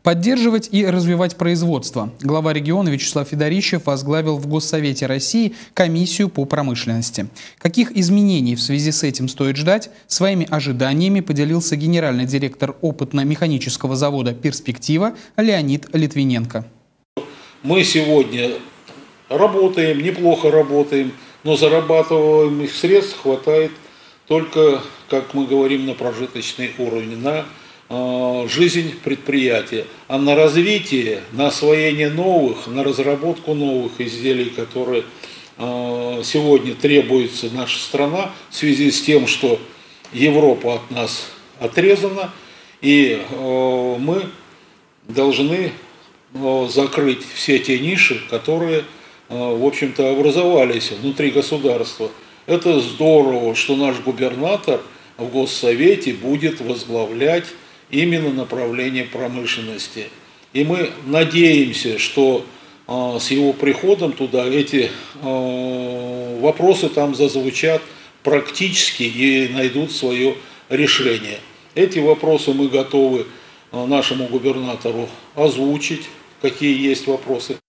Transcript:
Поддерживать и развивать производство. Глава региона Вячеслав Федорищев возглавил в Госсовете России комиссию по промышленности. Каких изменений в связи с этим стоит ждать? Своими ожиданиями поделился генеральный директор опытно-механического завода «Перспектива» Леонид Литвиненко. Мы сегодня работаем, неплохо работаем, но зарабатываемых средств хватает только, как мы говорим, на прожиточный уровень, на жизнь предприятия, а на развитие, на освоение новых, на разработку новых изделий, которые сегодня требуется наша страна в связи с тем, что Европа от нас отрезана, и мы должны закрыть все те ниши, которые, в общем-то, образовались внутри государства. Это здорово, что наш губернатор в Госсовете будет возглавлять именно направление промышленности. И мы надеемся, что с его приходом туда эти вопросы там зазвучат практически и найдут свое решение. Эти вопросы мы готовы нашему губернатору озвучить, какие есть вопросы.